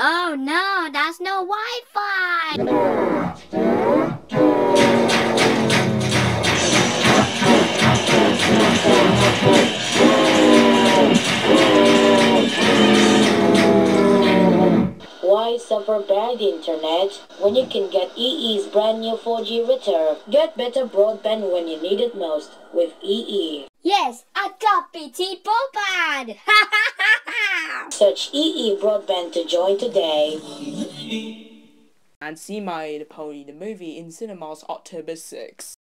Oh no, there's no Wi-Fi! Why suffer bad internet when you can get EE's brand new 4G router? Get better broadband when you need it most with EE. Yes, I got BT broadband! Search EE broadband to join today. And see My Little Pony the movie in cinemas October 6.